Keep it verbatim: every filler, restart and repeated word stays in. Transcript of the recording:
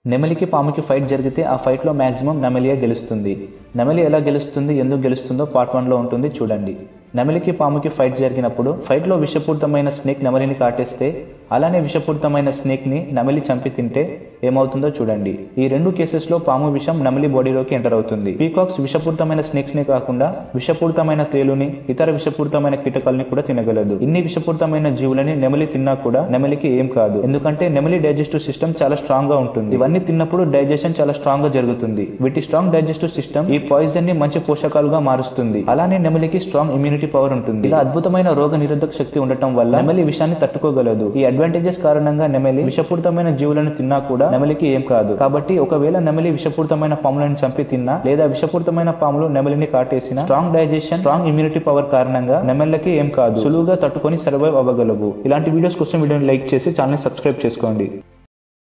నెమలికి పాముకి ఫైట్ జరిగితే ఆ ఫైట్లో మ్యాక్సిమం నెమలియే గెలుస్తుంది. నెమలి ఎలా గెలుస్తుంది, ఎందుకు గెలుస్తుందో పార్ట్ వన్లో ఉంటుంది చూడండి. నెమలికి పాముకి ఫైట్ జరిగినప్పుడు ఫైట్లో విషపూరితమైన స్నేక్ నెమలిని కాటేస్తే, అలానే విషపూరితమైన స్నేక్ని నెమలి చంపి తింటే ఏమవుతుందో చూడండి. ఈ రెండు కేసెస్లో పాము విషం నెమలి బాడీలోకి ఎంటర్ అవుతుంది. పీకాక్స్ విషపూరితమైన స్నేక్స్ని కాకుండా విషపూరితమైన తేలుని, ఇతర విషపూరితమైన కీటకాలని కూడా తినగలదు. ఇన్ని విషపూరితమైన జీవులని నెమలి తిన్నా కూడా నెమలికి ఏం కాదు, ఎందుకంటే నెమలి డైజెస్టివ్ సిస్టమ్ చాలా స్ట్రాంగ్ గా ఉంటుంది. ఇవన్నీ తిన్నప్పుడు డైజెషన్ చాలా స్ట్రాంగ్ గా జరుగుతుంది. వీటి స్ట్రాంగ్ డైజెస్టివ్ సిస్టమ్ ఈ పాయిజన్ ని మంచి పోషకాలుగా మారుస్తుంది. అలానే నెమలికి స్ట్రాంగ్ ఇమ్యూనిటీ పవర్ ఉంటుంది. ఇలా అద్భుతమైన రోగ నిరోధక శక్తి ఉండటం వల్ల నెమలి విషాన్ని తట్టుకోగలదు. ఈ అడ్వాంటేజెస్ కారణంగా నెమలి విషపూరితమైన జీవులను తిన్నా కూడా నెమలికి ఏం కాదు. కాబట్టి ఒకవేళ నెమలి విషపూరితమైన పాములను చంపి తిన్నా, లేదా విషపూరితమైన పాములు నెమలిని కాటేసిన, strong digestion, strong immunity power కారణంగా నెమలికి ఏం కాదు, సులువుగా తట్టుకొని సర్వైవ్ అవ్వగలవు. ఇలాంటి వీడియోస్ కోసం వీడియోని లైక్ చేసి ఛానల్ సబ్స్క్రైబ్ చేసుకోండి.